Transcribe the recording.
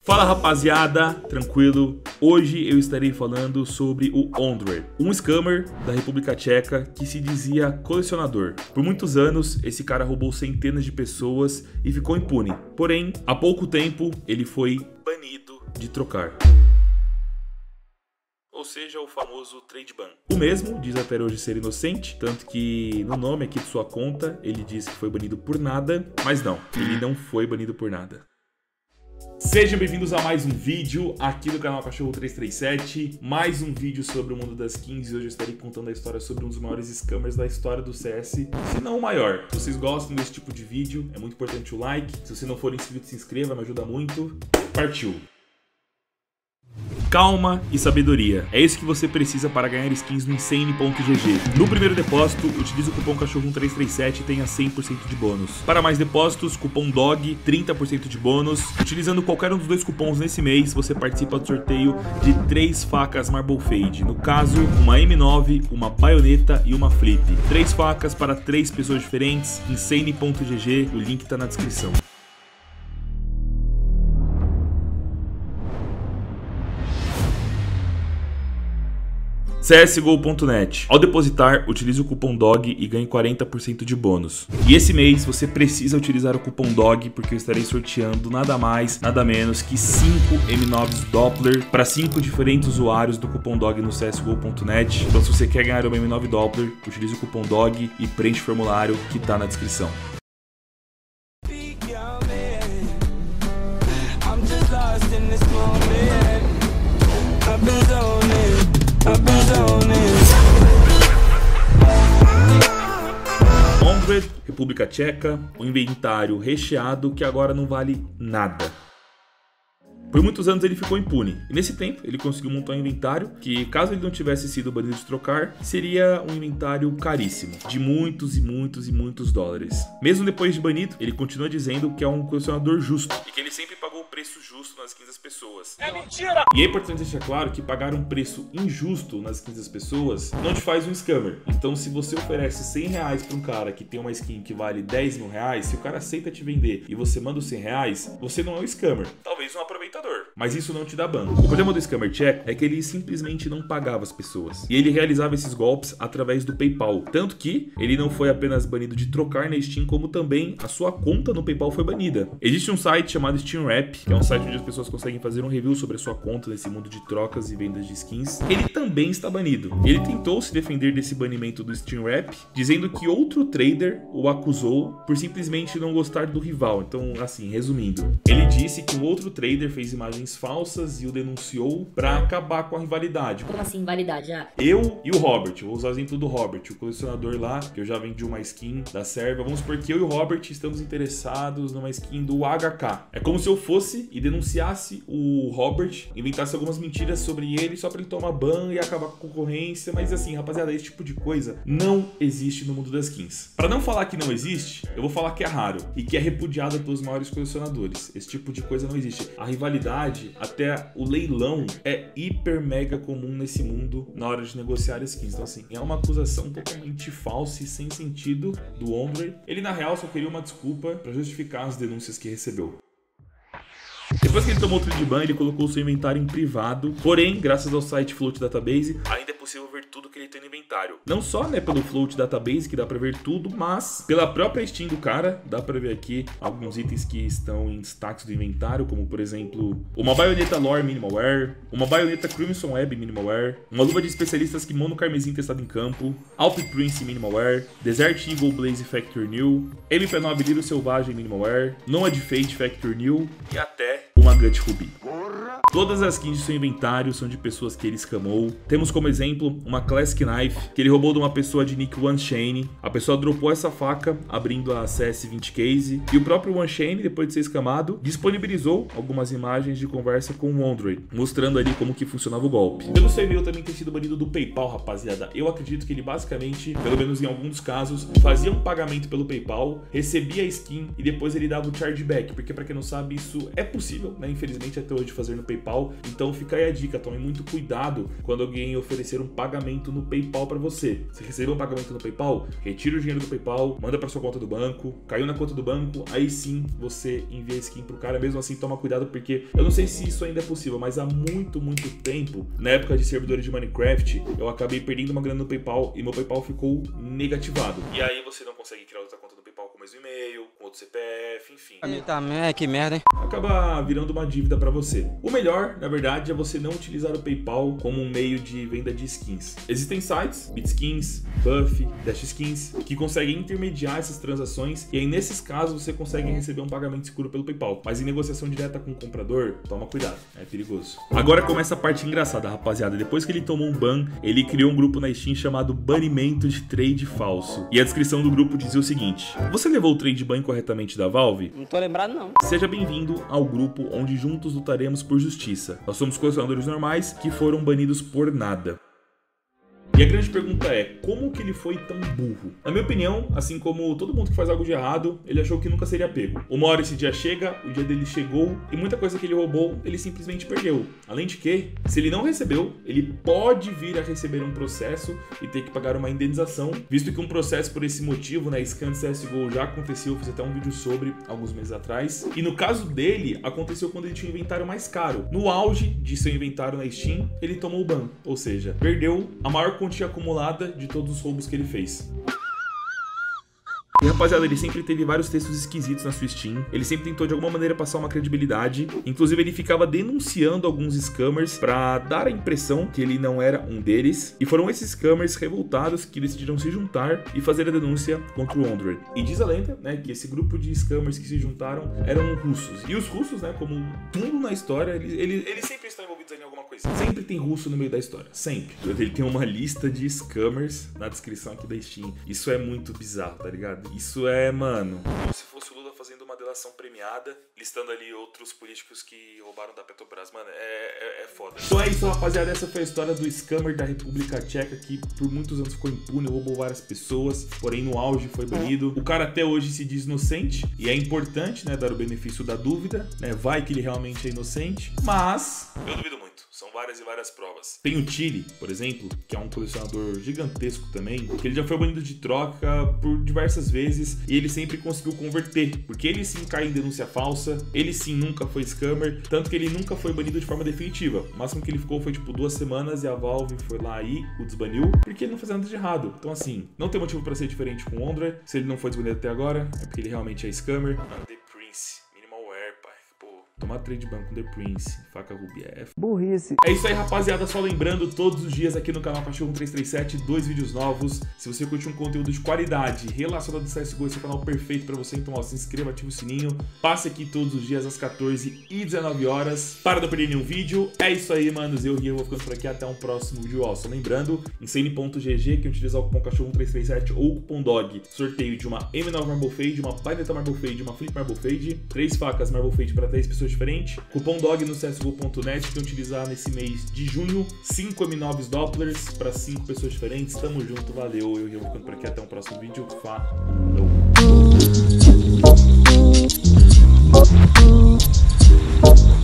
Fala rapaziada, tranquilo? Hoje eu estarei falando sobre o Ondrej, um scammer da República Tcheca que se dizia colecionador. Por muitos anos, esse cara roubou centenas de pessoas e ficou impune. Porém, há pouco tempo, ele foi banido de trocar. Ou seja, o famoso trade ban. O mesmo diz até hoje ser inocente, tanto que no nome aqui de sua conta, ele diz que foi banido por nada, mas não, ele não foi banido por nada. Sejam bem-vindos a mais um vídeo aqui do canal Cachorro 337, mais um vídeo sobre o mundo das skins, e hoje eu estarei contando a história sobre um dos maiores scammers da história do CS, se não o maior. Se vocês gostam desse tipo de vídeo, é muito importante o like, se você não for inscrito, se inscreva, me ajuda muito. Partiu! Calma e sabedoria. É isso que você precisa para ganhar skins no Insane.gg. No primeiro depósito, utilize o cupom Cachorro1337 e tenha 100% de bônus. Para mais depósitos, cupom DOG, 30% de bônus. Utilizando qualquer um dos dois cupons nesse mês, você participa do sorteio de 3 facas Marble Fade. No caso, uma M9, uma baioneta e uma flip. 3 facas para 3 pessoas diferentes. Insane.gg, o link está na descrição. CSGO.net. Ao depositar, utilize o cupom DOG e ganhe 40% de bônus. E esse mês você precisa utilizar o cupom DOG porque eu estarei sorteando nada mais, nada menos que 5 M9s Doppler para 5 diferentes usuários do cupom DOG no CSGO.net. Então se você quer ganhar uma M9 Doppler, utilize o cupom DOG e preenche o formulário que está na descrição. Ondrej, República Tcheca, um inventário recheado que agora não vale nada. Por muitos anos ele ficou impune, e nesse tempo ele conseguiu montar um inventário que, caso ele não tivesse sido banido de trocar, seria um inventário caríssimo, de muitos e muitos e muitos dólares. Mesmo depois de banido, ele continua dizendo que é um colecionador justo, e que ele sempre pagou o preço justo nas skins das pessoas. É mentira! E é importante deixar claro que pagar um preço injusto nas skins das pessoas não te faz um scammer. Então se você oferece 100 reais para um cara que tem uma skin que vale 10 mil reais, se o cara aceita te vender e você manda os 100 reais, você não é um scammer, talvez um aproveitador. Mas isso não te dá ban. O problema do scammer tcheco é que ele simplesmente não pagava as pessoas. E ele realizava esses golpes através do PayPal. Tanto que ele não foi apenas banido de trocar na Steam, como também a sua conta no PayPal foi banida. Existe um site chamado SteamRap, que é um site onde as pessoas conseguem fazer um review sobre a sua conta nesse mundo de trocas e vendas de skins. Ele também está banido. Ele tentou se defender desse banimento do SteamRap, dizendo que outro trader o acusou por simplesmente não gostar do rival. Então, assim, resumindo, ele disse que um outro trader fez imagens falsas e o denunciou para acabar com a rivalidade. Como assim, rivalidade? Eu e o Robert, vou usar o exemplo do Robert, o colecionador lá, que eu já vendi uma skin da serva. Vamos supor que eu e o Robert estamos interessados numa skin do HK. É como se eu fosse e denunciasse o Robert, inventasse algumas mentiras sobre ele só para ele tomar ban e acabar com a concorrência. Mas assim, rapaziada, esse tipo de coisa não existe no mundo das skins. Para não falar que não existe, eu vou falar que é raro e que é repudiado pelos maiores colecionadores. Esse tipo de coisa não existe. A rivalidade, até o leilão, é hiper mega comum nesse mundo na hora de negociar skins. Então assim, é uma acusação totalmente falsa e sem sentido do Ondrej. Ele na real só queria uma desculpa para justificar as denúncias que recebeu. Depois que ele tomou o trade ban, ele colocou seu inventário em privado, porém, graças ao site Float Database, ainda é possível ver tudo que ele tem no inventário. Não só, né, pelo Float Database, que dá pra ver tudo, mas pela própria Steam do cara, dá pra ver aqui alguns itens que estão em destaques do inventário, como, por exemplo, uma baioneta Lore Minimal Wear, uma baioneta Crimson Web Minimal Wear, uma luva de especialistas Kimono Carmesim testada em campo, Alp Prince Minimal Wear, Desert Eagle Blaze Factor New, MP9 Lírio Selvagem Minimal Wear, Nomad Fade Factor New e até uma Gut Ruby. Todas as skins de seu inventário são de pessoas que ele escamou. Temos como exemplo uma Classic Knife que ele roubou de uma pessoa de nick OneChain. A pessoa dropou essa faca abrindo a CS20 Case e o próprio OneChain, depois de ser escamado, disponibilizou algumas imagens de conversa com o Ondrej, mostrando ali como que funcionava o golpe. Pelo seu e-mail também ter sido banido do PayPal, rapaziada. Eu acredito que ele basicamente, pelo menos em alguns casos, fazia um pagamento pelo PayPal, recebia a skin e depois ele dava o chargeback, porque para quem não sabe isso é possível, né? Infelizmente até hoje fazer no PayPal. Então fica aí a dica, tome muito cuidado quando alguém oferecer um pagamento no PayPal para você. Se receber um pagamento no PayPal, retira o dinheiro do PayPal, manda para sua conta do banco, caiu na conta do banco, aí sim você envia a skin pro cara. Mesmo assim, toma cuidado, porque eu não sei se isso ainda é possível, mas há muito tempo, na época de servidores de Minecraft, eu acabei perdendo uma grana no PayPal e meu PayPal ficou negativado. E aí você não consegue criar outra conta do PayPal com o mesmo e-mail, com outro CPF, enfim. Que merda, hein? Acaba virando uma dívida para você. O melhor, na verdade, é você não utilizar o PayPal como um meio de venda de skins. Existem sites, BitSkins, Buff, Dash Skins, que conseguem intermediar essas transações e aí nesses casos você consegue receber um pagamento seguro pelo PayPal. Mas em negociação direta com o comprador, toma cuidado, é perigoso. Agora começa a parte engraçada, rapaziada. Depois que ele tomou um ban, ele criou um grupo na Steam chamado Banimento de Trade Falso. E a descrição do grupo dizia o seguinte: você levou o trade ban incorretamente da Valve? Não tô lembrado, não. Seja bem-vindo ao grupo onde juntos lutaremos por justiça. Nós somos colecionadores normais que foram banidos por nada. E a grande pergunta é, como que ele foi tão burro? Na minha opinião, assim como todo mundo que faz algo de errado, ele achou que nunca seria pego. Uma hora esse dia chega, o dia dele chegou, e muita coisa que ele roubou, ele simplesmente perdeu. Além de que, se ele não recebeu, ele pode vir a receber um processo e ter que pagar uma indenização, visto que um processo por esse motivo, né, scan de CSGO já aconteceu, eu fiz até um vídeo sobre alguns meses atrás. E no caso dele, aconteceu quando ele tinha um inventário mais caro. No auge de seu inventário na Steam, ele tomou o ban, ou seja, perdeu a maior quantia acumulada de todos os roubos que ele fez. E rapaziada, ele sempre teve vários textos esquisitos na sua Steam, ele sempre tentou de alguma maneira passar uma credibilidade, inclusive ele ficava denunciando alguns scammers pra dar a impressão que ele não era um deles, e foram esses scammers revoltados que decidiram se juntar e fazer a denúncia contra o Ondred. E diz a lenda, né, que esse grupo de scammers que se juntaram eram russos, e os russos, né, como tudo na história, eles sempre estão envolvidos em alguma coisa. Sempre tem russo no meio da história, sempre. Ele tem uma lista de scammers na descrição aqui da Steam. Isso é muito bizarro, tá ligado? Isso é, mano, como se fosse o Lula fazendo uma delação premiada, listando ali outros políticos que roubaram da Petrobras. Mano, é foda. Então é isso, rapaziada. Essa foi a história do scammer da República Tcheca, que por muitos anos ficou impune, roubou várias pessoas, porém no auge foi banido. O cara até hoje se diz inocente, e é importante, né, dar o benefício da dúvida, né, vai que ele realmente é inocente, mas eu duvido muito. São várias e várias provas. Tem o Chile, por exemplo, que é um colecionador gigantesco também, que ele já foi banido de troca por diversas vezes e ele sempre conseguiu converter, porque ele sim cai em denúncia falsa, ele sim nunca foi scammer, tanto que ele nunca foi banido de forma definitiva. O máximo que ele ficou foi tipo 2 semanas e a Valve foi lá e o desbaniu, porque ele não fez nada de errado. Então assim, não tem motivo pra ser diferente com o Ondred. Se ele não foi desbanido até agora, é porque ele realmente é scammer. The Prince, Minimalware, pai. Pô, tomar trade ban com The Prince, faca Ruby F. Burrice. É isso aí, rapaziada. Só lembrando, todos os dias aqui no canal Cachorro 1337, 2 vídeos novos. Se você curte um conteúdo de qualidade relacionado ao CSGO, esse é o canal perfeito pra você. Então, ó, se inscreva, ativa o sininho. Passe aqui todos os dias às 14 e 19 horas para não perder nenhum vídeo. É isso aí, manos. Eu, Rio, vou ficando por aqui. Até um próximo vídeo. Ó, só lembrando, Insane.gg, que utilizar o cupom Cachorro 1337 ou o cupom DOG, sorteio de uma M9 Marble Fade, uma Bayonetta Marble Fade, uma Flip Marble Fade, 3 facas Marble Fade para 3 pessoas diferentes. Cupom DOG no CSGO.net, que utilizar nesse mês de junho, 5 M9 Dopplers para 5 pessoas diferentes. Tamo junto, valeu. Eu vou ficando por aqui. Até um próximo vídeo. Falou.